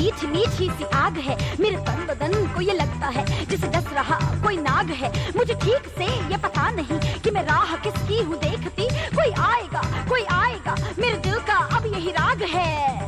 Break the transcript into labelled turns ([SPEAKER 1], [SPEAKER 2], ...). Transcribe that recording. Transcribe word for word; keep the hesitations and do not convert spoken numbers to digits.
[SPEAKER 1] मीठी मीठी सी आग है मेरे तन बदन को, ये लगता है जिसे डस रहा कोई नाग है। मुझे ठीक से ये पता नहीं कि मैं राह किसकी हूँ देखती, कोई आएगा कोई आएगा, मेरे दिल का अब यही राग है।